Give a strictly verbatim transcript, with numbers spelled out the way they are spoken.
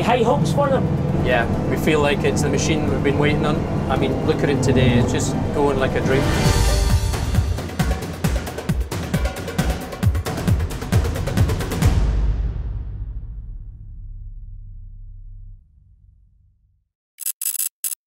high hopes for them? Yeah, we feel like it's the machine we've been waiting on. I mean, look at it today, it's just going like a dream.